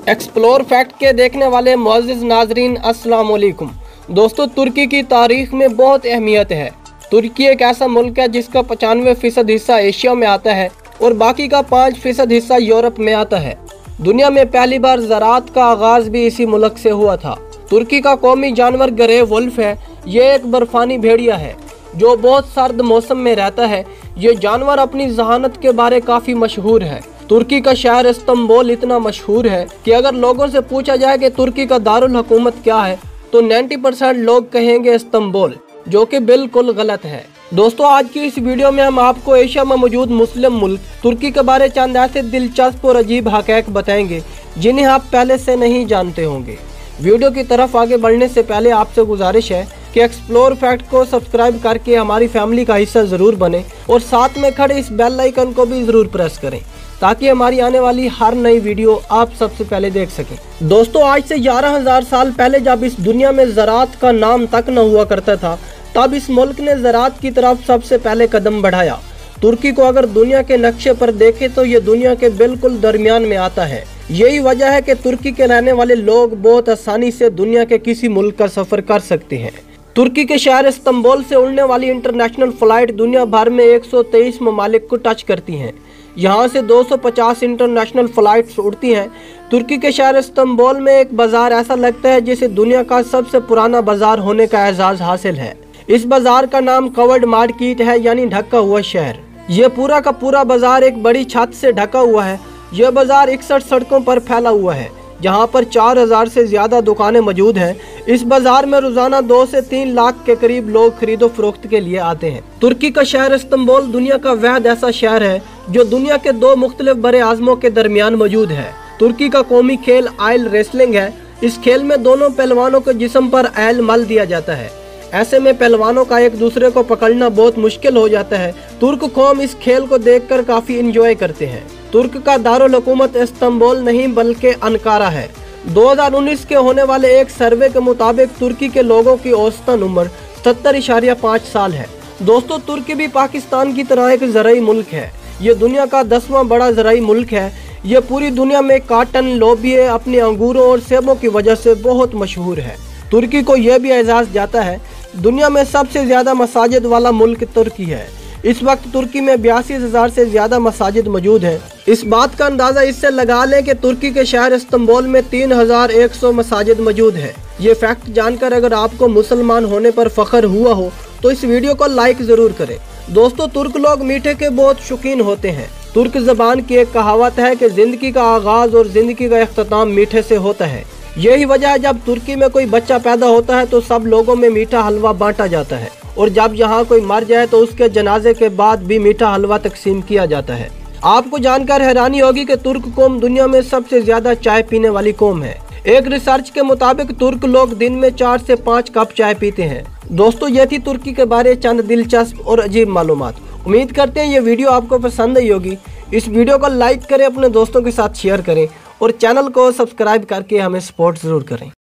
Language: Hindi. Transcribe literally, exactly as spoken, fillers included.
एक्सप्लोर फैक्ट के देखने वाले मुअज़्ज़िज़ नाज़रीन अस्सलाम वालेकुम। दोस्तों, तुर्की की तारीख में बहुत अहमियत है। तुर्की एक ऐसा मुल्क है जिसका पचानवे फीसद हिस्सा एशिया में आता है और बाकी का पाँच फीसद हिस्सा यूरोप में आता है। दुनिया में पहली बार ज़राअत का आगाज़ भी इसी मुल्क से हुआ था। तुर्की का कौमी जानवर ग्रे वुल्फ है। ये एक बर्फानी भेड़िया है जो बहुत सर्द मौसम में रहता है। ये जानवर अपनी जहानत के बारे काफ़ी मशहूर है। तुर्की का शहर इस्तांबुल इतना मशहूर है कि अगर लोगों से पूछा जाए कि तुर्की का दारुल हुकूमत क्या है तो नब्बे परसेंट लोग कहेंगे इस्तांबुल, जो कि बिल्कुल गलत है। दोस्तों, आज की इस वीडियो में हम आपको एशिया में मौजूद मुस्लिम मुल्क तुर्की के बारे चंद ऐसे दिलचस्प और अजीब हक़ाइक़ बताएंगे जिन्हें आप पहले से नहीं जानते होंगे। वीडियो की तरफ आगे बढ़ने से पहले आपसे गुजारिश है कि एक्सप्लोर फैक्ट को सब्सक्राइब करके हमारी फैमिली का हिस्सा ज़रूर बने और साथ में खड़े इस बेल आइकन को भी ज़रूर प्रेस करें ताकि हमारी आने वाली हर नई वीडियो आप सबसे पहले देख सकें। दोस्तों, आज से ग्यारह हज़ार साल पहले जब इस दुनिया में ज़राअत का नाम तक न हुआ करता था, तब इस मुल्क ने ज़राअत की तरफ सबसे पहले कदम बढ़ाया। तुर्की को अगर दुनिया के नक्शे पर देखें तो ये दुनिया के बिल्कुल दरमियान में आता है। यही वजह है कि तुर्की के रहने वाले लोग बहुत आसानी से दुनिया के किसी मुल्क का सफ़र कर सकते हैं। तुर्की के शहर इस्तांबुल से उड़ने वाली इंटरनेशनल फ़्लाइट दुनिया भर में एक सौ तेईस ममालिक को टच करती हैं। यहाँ से दो सौ पचास इंटरनेशनल फ़्लाइट्स उड़ती हैं। तुर्की के शहर इस्तांबुल में एक बाज़ार ऐसा लगता है जिसे दुनिया का सबसे पुराना बाज़ार होने का एजाज़ हासिल है। इस बाज़ार का नाम कवर्ड मार्केट है, यानी ढका हुआ शहर। ये पूरा का पूरा बाज़ार एक बड़ी छत से ढका हुआ है। यह बाज़ार इकसठ सड़कों पर फैला हुआ है जहाँ पर चार हज़ार से ज़्यादा दुकानें मौजूद हैं। इस बाज़ार में रोज़ाना दो से तीन लाख के करीब लोग खरीदो फरोख्त के लिए आते हैं। तुर्की का शहर इस्तांबुल दुनिया का वाहिद ऐसा शहर है जो दुनिया के दो मुख्तलिफ बड़े आज़मों के दरमियान मौजूद है। तुर्की का कौमी खेल आयल रेसलिंग है। इस खेल में दोनों पहलवानों के जिस्म पर आयल मल दिया जाता है। ऐसे में पहलवानों का एक दूसरे को पकड़ना बहुत मुश्किल हो जाता है। तुर्क कौम इस खेल को देखकर काफ़ी इंजॉय करते हैं। तुर्क का दारुल हुकूमत इस्तांबुल नहीं बल्कि अंकारा है। दो हज़ार उन्नीस के होने वाले एक सर्वे के मुताबिक तुर्की के लोगों की औसतन उम्र सत्तर इशारिया पाँच साल है। दोस्तों, तुर्की भी पाकिस्तान की तरह एक ज़राई मुल्क है। ये दुनिया का दसवां बड़ा ज़राई मुल्क है। ये पूरी दुनिया में काटन, लोबिये, अपने अंगूरों और सेबों की वजह से बहुत मशहूर है। तुर्की को यह भी एजाज़ जाता है दुनिया में सबसे ज़्यादा मसाजिद वाला मुल्क तुर्की है। इस वक्त तुर्की में बयासी हज़ार से ज़्यादा मसाजिद मौजूद हैं। इस बात का अंदाज़ा इससे लगा लें कि तुर्की के शहर इस्तांबुल में तीन हज़ार एक सौ मसाजिद मौजूद है। ये फैक्ट जानकर अगर आपको मुसलमान होने पर फ़ख्र हुआ हो तो इस वीडियो को लाइक ज़रूर करें। दोस्तों, तुर्क लोग मीठे के बहुत शौकीन होते हैं। तुर्क ज़बान की एक कहावत है कि ज़िंदगी का आगाज़ और ज़िंदगी का इख्तिताम मीठे से होता है। यही वजह है जब तुर्की में कोई बच्चा पैदा होता है तो सब लोगों में मीठा हलवा बांटा जाता है और जब यहाँ कोई मर जाए तो उसके जनाजे के बाद भी मीठा हलवा तकसीम किया जाता है। आपको जानकर हैरानी होगी कि तुर्क कौम दुनिया में सबसे ज्यादा चाय पीने वाली कौम है। एक रिसर्च के मुताबिक तुर्क लोग दिन में चार से पाँच कप चाय पीते हैं। दोस्तों, ये थी तुर्की के बारे चंद दिलचस्प और अजीब मालूमात। उम्मीद करते हैं ये वीडियो आपको पसंद आई होगी। इस वीडियो को लाइक करें, अपने दोस्तों के साथ शेयर करें और चैनल को सब्सक्राइब करके हमें सपोर्ट ज़रूर करें।